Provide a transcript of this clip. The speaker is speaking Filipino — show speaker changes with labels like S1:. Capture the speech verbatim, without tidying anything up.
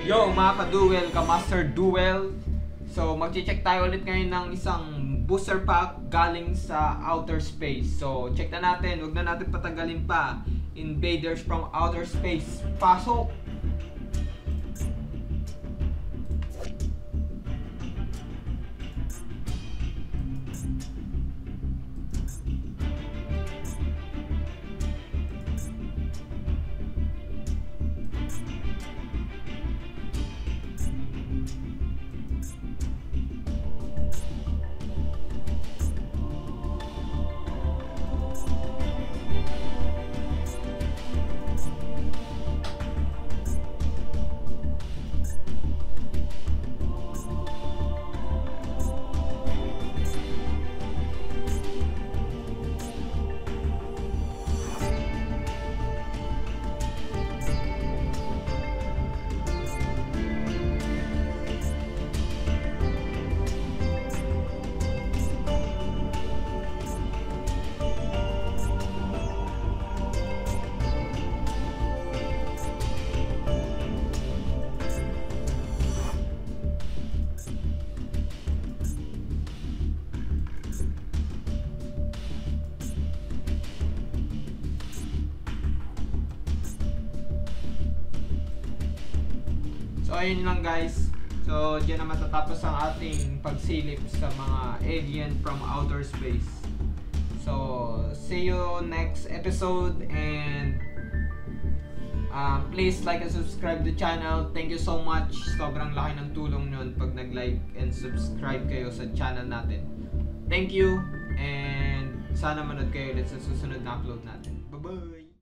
S1: Yo mga ka-duel, ka-master duel. So magche-check tayo ulit ngayon ng isang booster pack galing sa outer space. So check na natin, wag na natin patagalin pa. Invaders from outer space, pasok! So ayun lang guys. So diyan na matatapos ang ating pagsilip sa mga alien from outer space. So see you next episode, and uh, please like and subscribe the channel. Thank you so much. Sobrang laki ng tulong nyon pag nag-like and subscribe kayo sa channel natin. Thank you, and sana manood kayo ulit sa susunod na upload natin. Bye bye!